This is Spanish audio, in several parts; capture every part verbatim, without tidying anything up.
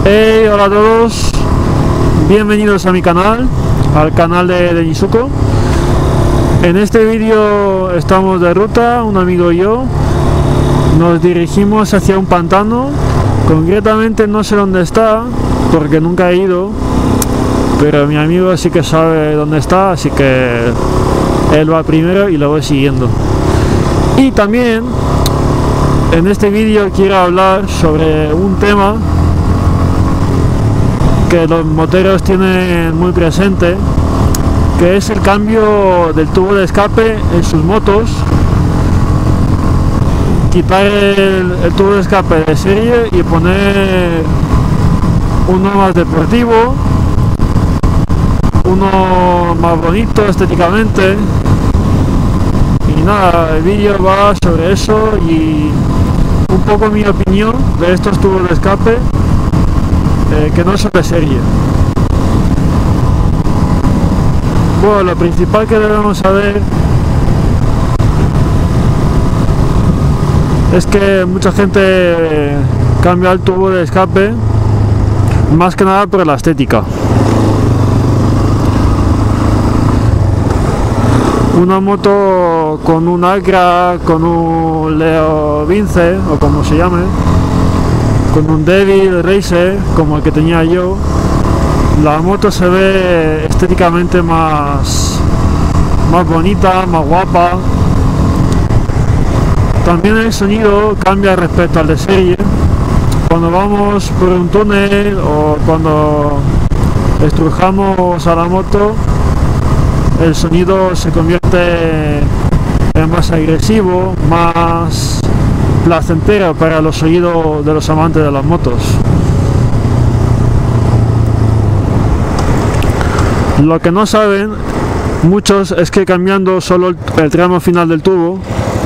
Hey, hola a todos, bienvenidos a mi canal, al canal de, de Nizuko. En este vídeo estamos de ruta, un amigo y yo. Nos dirigimos hacia un pantano, concretamente no sé dónde está, porque nunca he ido, pero mi amigo sí que sabe dónde está, así que él va primero y lo voy siguiendo. Y también en este vídeo quiero hablar sobre un tema que los moteros tienen muy presente, que es el cambio del tubo de escape en sus motos. Quitar el, el tubo de escape de serie y poner uno más deportivo, uno más bonito estéticamente. Y nada, el vídeo va sobre eso y un poco mi opinión de estos tubos de escape eh, que no son de serie. Bueno, lo principal que debemos saber es que mucha gente cambia el tubo de escape más que nada por la estética. Una moto con un Acra, con un Leo Vince o como se llame, con un Devil Racer como el que tenía yo, la moto se ve estéticamente más, más bonita, más guapa. También el sonido cambia respecto al de serie. Cuando vamos por un túnel o cuando estrujamos a la moto, el sonido se convierte en más agresivo, más placentero para los oídos de los amantes de las motos. Lo que no saben muchos es que cambiando solo el, el tramo final del tubo,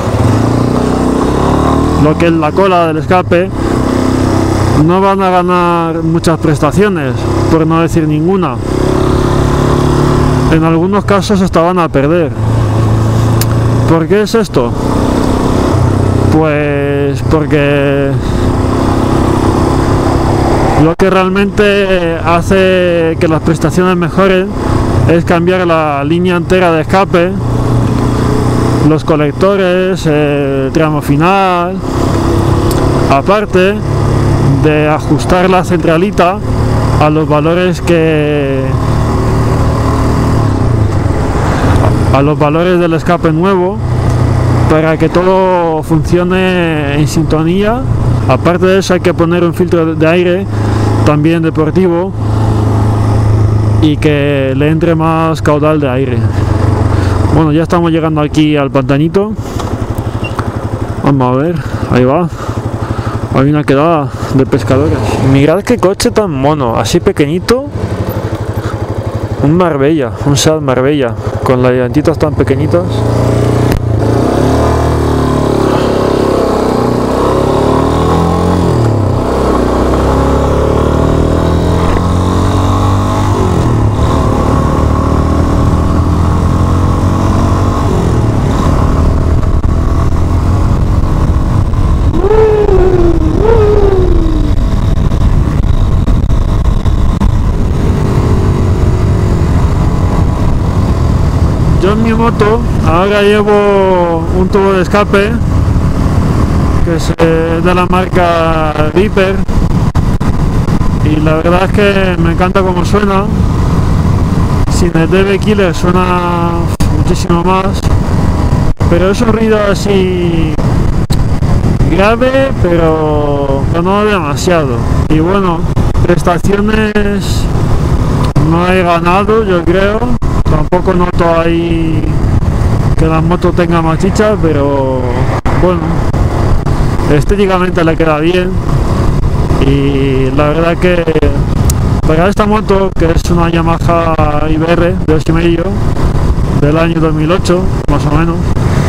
lo que es la cola del escape, no van a ganar muchas prestaciones, por no decir ninguna. En algunos casos hasta van a perder. ¿Por qué es esto? Pues porque lo que realmente hace que las prestaciones mejoren es cambiar la línea entera de escape, los colectores, el tramo final, aparte de ajustar la centralita a los valores que a los valores del escape nuevo, para que todo funcione en sintonía. Aparte de eso hay que poner un filtro de aire también deportivo y que le entre más caudal de aire. Bueno, ya estamos llegando aquí al pantanito. Vamos a ver, ahí va. Hay una quedada de pescadores. Mirad qué coche tan mono, así pequeñito. Un Marbella, un Seat Marbella, con las llantitas tan pequeñitas. Yo en mi moto ahora llevo un tubo de escape que es de la marca Viper y la verdad es que me encanta cómo suena. Sin el D B Killer suena muchísimo más, pero es un ruido así grave, pero no demasiado. Y bueno, prestaciones no he ganado, yo creo. Tampoco noto ahí que la moto tenga más chicha, pero bueno, estéticamente le queda bien. Y la verdad que para esta moto, que es una Yamaha I B R de dos y medio del año dos mil ocho más o menos,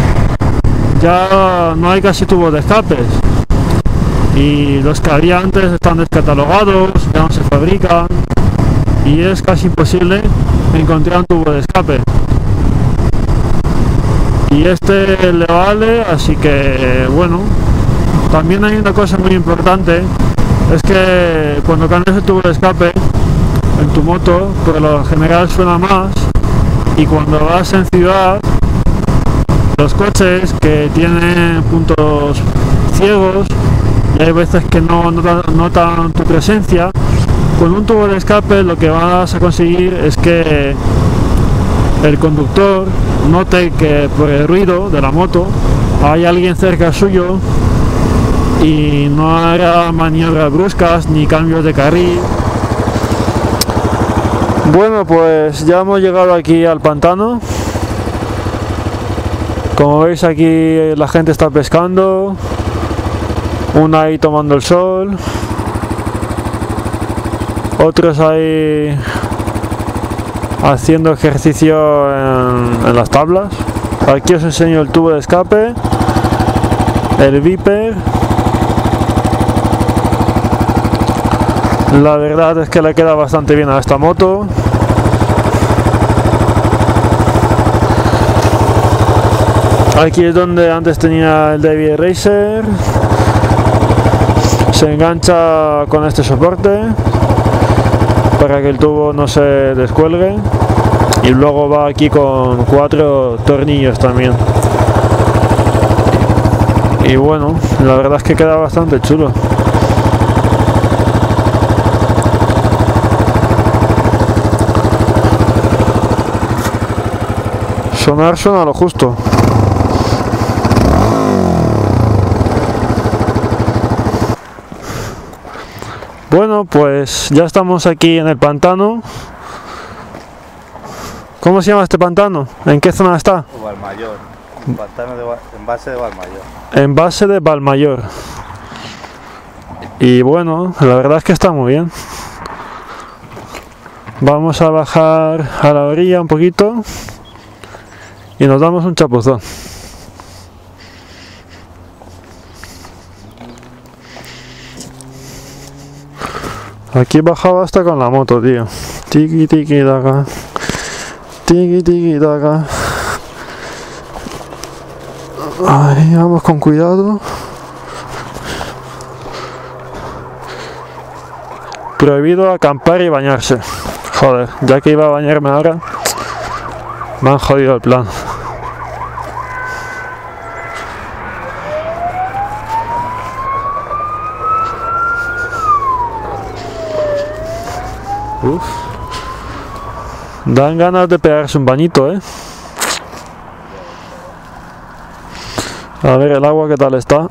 ya no hay casi tubos de escapes y los que había antes están descatalogados, ya no se fabrican y es casi imposible encontrar un tubo de escape. Y este le vale, así que bueno. También hay una cosa muy importante, es que cuando cambias el tubo de escape en tu moto, por lo general suena más, y cuando vas en ciudad, los coches que tienen puntos ciegos y hay veces que no notan, notan tu presencia, con un tubo de escape lo que vas a conseguir es que el conductor note que por el ruido de la moto hay alguien cerca suyo y no haga maniobras bruscas ni cambios de carril. Bueno, pues ya hemos llegado aquí al pantano. Como veis, aquí la gente está pescando, una ahí tomando el sol, otros ahí haciendo ejercicio en, en las tablas. Aquí os enseño el tubo de escape, el Viper. La verdad es que le queda bastante bien a esta moto. Aquí es donde antes tenía el David Racer. Se engancha con este soporte para que el tubo no se descuelgue, y luego va aquí con cuatro tornillos también. Y bueno, la verdad es que queda bastante chulo. Sonar suena lo justo. Bueno, pues ya estamos aquí en el pantano. ¿Cómo se llama este pantano? ¿En qué zona está? Valmayor, pantano de envase de Valmayor. Envase de Valmayor. Y bueno, la verdad es que está muy bien. Vamos a bajar a la orilla un poquito y nos damos un chapuzón. Aquí bajaba hasta con la moto, tío. Tiki tiki taca. Tiki tiki taca. Ahí vamos con cuidado. Prohibido acampar y bañarse. Joder, ya que iba a bañarme ahora, me han jodido el plan. Uf. Dan ganas de pegarse un bañito, eh. A ver el agua qué tal está.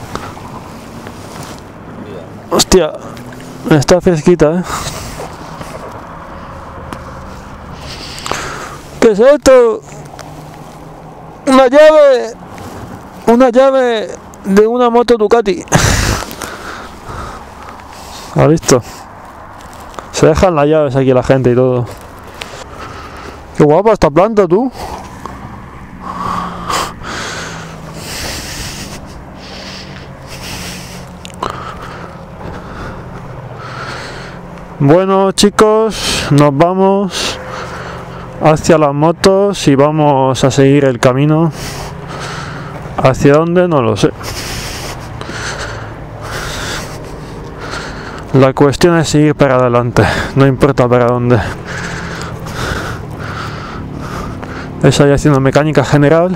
Hostia, está fresquita, eh. ¿Qué es esto? Una llave. Una llave de una moto Ducati. ¿Has visto? Se dejan las llaves aquí la gente y todo. Qué guapa esta planta, tú. Bueno, chicos, nos vamos hacia las motos y vamos a seguir el camino. ¿Hacia dónde? No lo sé. La cuestión es seguir para adelante, no importa para dónde. Estoy haciendo mecánica general.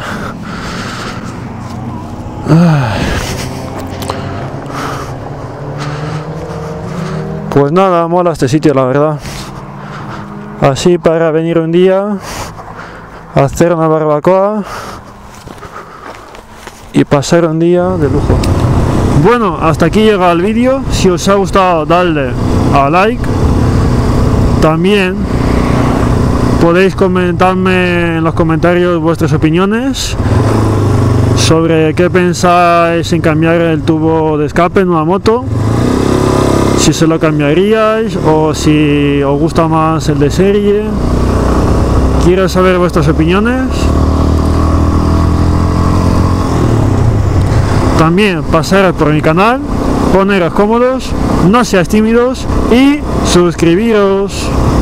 Pues nada, mola este sitio, la verdad. Así para venir un día, hacer una barbacoa y pasar un día de lujo. Bueno, hasta aquí llega el vídeo. Si os ha gustado, dadle a like. También podéis comentarme en los comentarios vuestras opiniones sobre qué pensáis en cambiar el tubo de escape en una moto, si se lo cambiaríais o si os gusta más el de serie. Quiero saber vuestras opiniones. También pasaros por mi canal, poneros cómodos, no seáis tímidos y suscribiros.